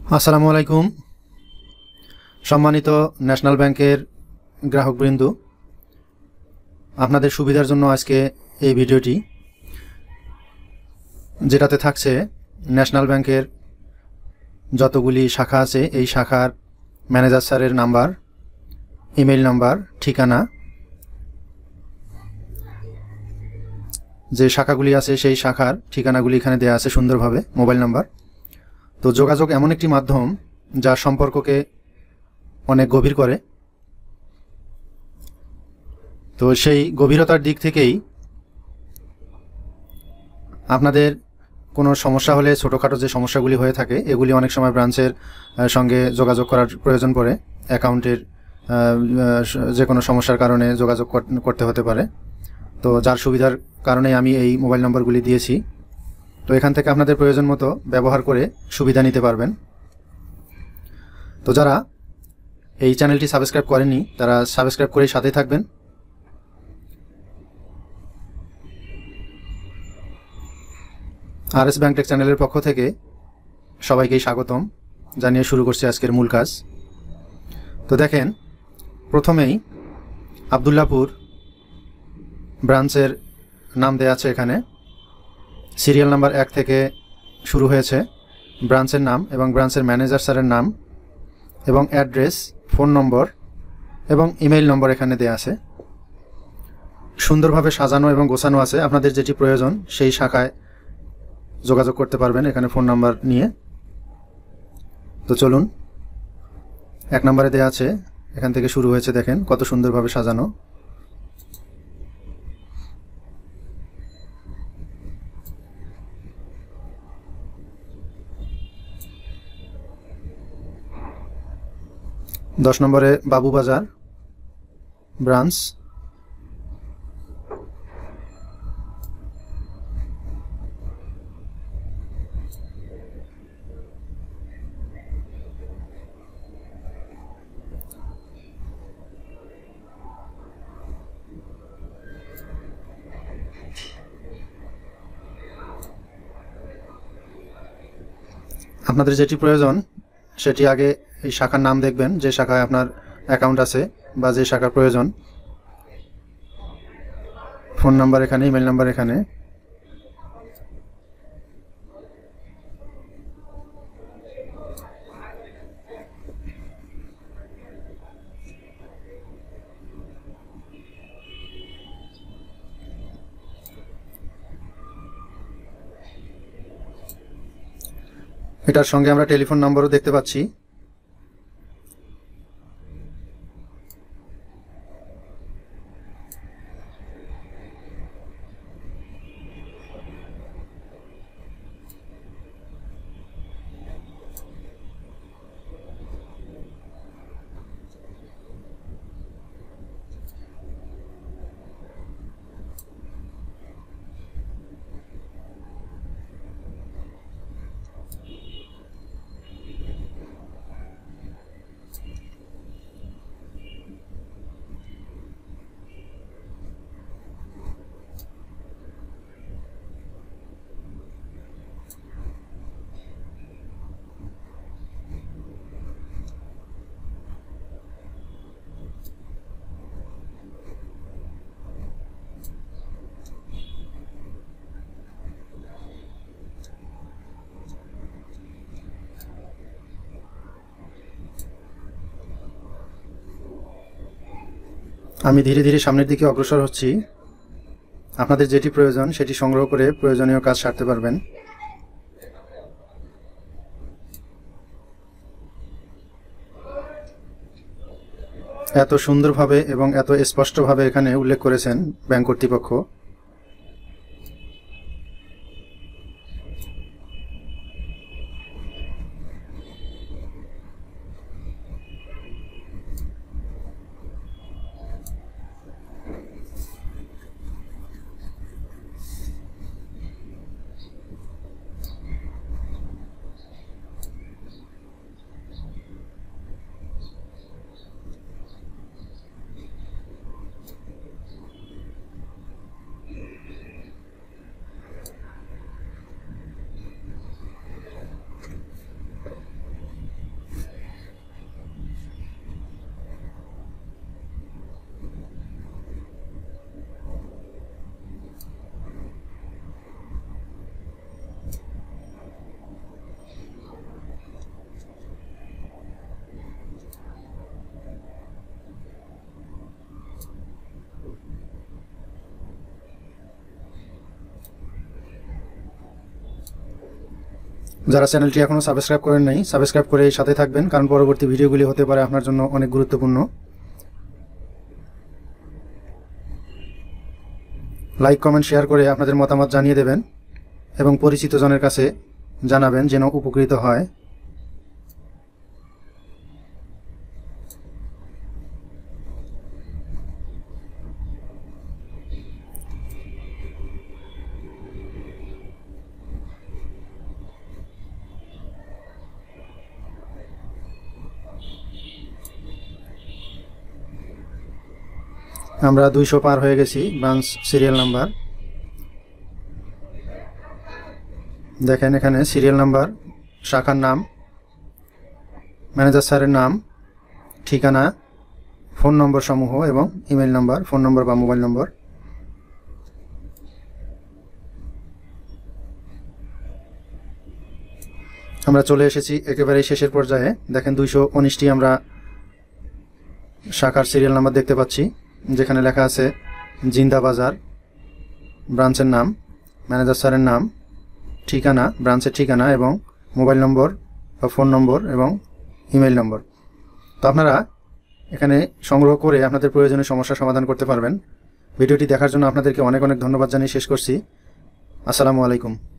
আসসালামু আলাইকুম। সম্মানিত ন্যাশনাল ব্যাংকের গ্রাহকবৃন্দ, আপনাদের সুবিধার জন্য আজকে এই ভিডিওটি, যেটাতে থাকছে ন্যাশনাল ব্যাংকের যতগুলি শাখা আছে এই শাখার ম্যানেজার স্যারের নাম্বার, ইমেল নাম্বার, ঠিকানা, যে শাখাগুলি আছে সেই শাখার ঠিকানাগুলি এখানে দেওয়া আছে সুন্দরভাবে, মোবাইল নাম্বার। তো যোগাযোগ এমন একটি মাধ্যম যা সম্পর্ককে অনেক গভীর করে। তো সেই গভীরতার দিক থেকেই আপনাদের কোনো সমস্যা হলে, ছোটোখাটো যে সমস্যাগুলি হয়ে থাকে এগুলি অনেক সময় ব্রাঞ্চের সঙ্গে যোগাযোগ করার প্রয়োজন পড়ে। অ্যাকাউন্টের যে কোনো সমস্যার কারণে যোগাযোগ করতে হতে পারে। তো যার সুবিধার কারণে আমি এই মোবাইল নম্বরগুলি দিয়েছি। তো এখান থেকে আপনাদের প্রয়োজন মতো ব্যবহার করে সুবিধা নিতে পারবেন। তো যারা এই চ্যানেলটি সাবস্ক্রাইব করেননি তারা সাবস্ক্রাইব করেই সাথেই থাকবেন। RS ব্যাংক টেক চ্যানেলের পক্ষ থেকে সবাইকেই স্বাগতম জানিয়ে শুরু করছি আজকের মূল কাজ। তো দেখেন, প্রথমেই আবদুল্লাপুর ব্রাঞ্চের নাম দেয়া আছে। এখানে সিরিয়াল নাম্বার 1 থেকে শুরু হয়েছে ব্রাঞ্চের নাম এবং ব্রাঞ্চের ম্যানেজার স্যারের নাম এবং অ্যাড্রেস, ফোন নম্বর এবং ইমেইল নম্বর এখানে দেয়া আছে। সুন্দরভাবে সাজানো এবং গোছানো আছে। আপনাদের যেটি প্রয়োজন সেই শাখায় যোগাযোগ করতে পারবেন এখানে ফোন নাম্বার নিয়ে। তো চলুন, 1 নম্বরে দেয়া আছে, এখান থেকে শুরু হয়েছে। দেখেন কত সুন্দরভাবে সাজানো। দশ নম্বরে বাবুবাজার ব্রাঞ্চ। আপনাদের যেটি প্রয়োজন সেটি আগে এই শাখার নাম দেখবেন, যে শাখায় আপনার অ্যাকাউন্ট আছে বা যে শাখার প্রয়োজন। ফোন নাম্বার এখানে, ইমেল নাম্বার এখানে। এটার সঙ্গে আমরা টেলিফোন নম্বরও দেখতে পাচ্ছি। আমি ধীরে ধীরে সামনের দিকে অগ্রসর হচ্ছি। আপনাদের যেটি প্রয়োজন সেটি সংগ্রহ করে প্রয়োজনীয় কাজ সারতে পারবেন। এত সুন্দরভাবে এবং এত স্পষ্টভাবে এখানে উল্লেখ করেছেন ব্যাংক কর্তৃপক্ষ। যারা চ্যানেলটি এখনও সাবস্ক্রাইব করেন নাই, সাবস্ক্রাইব করে সাথে থাকবেন, কারণ পরবর্তী ভিডিওগুলি হতে পারে আপনার জন্য অনেক গুরুত্বপূর্ণ। লাইক, কমেন্ট, শেয়ার করে আপনাদের মতামত জানিয়ে দেবেন এবং পরিচিত জনের কাছে জানাবেন যেন উপকৃত হয়। আমরা 200 পার হয়ে গেছি। ব্রাঞ্চ সিরিয়াল নাম্বার দেখেন, এখানে সিরিয়াল নাম্বার, শাখার নাম, ম্যানেজার স্যারের নাম, ঠিকানা, ফোন নম্বর সমূহ এবং ইমেল নাম্বার, ফোন নম্বর বা মোবাইল নম্বর। আমরা চলে এসেছি একেবারে শেষের পর্যায়ে। দেখেন 219টি আমরা শাখার সিরিয়াল নাম্বার দেখতে পাচ্ছি, যেখানে লেখা আছে জিন্দা বাজার, ব্রাঞ্চের নাম, ম্যানেজার স্যারের নাম, ঠিকানা, ব্রাঞ্চের ঠিকানা এবং মোবাইল নম্বর বা ফোন নম্বর এবং ইমেল নম্বর। তো আপনারা এখানে সংগ্রহ করে আপনাদের প্রয়োজনীয় সমস্যার সমাধান করতে পারবেন। ভিডিওটি দেখার জন্য আপনাদেরকে অনেক অনেক ধন্যবাদ জানিয়ে শেষ করছি। আসসালামু আলাইকুম।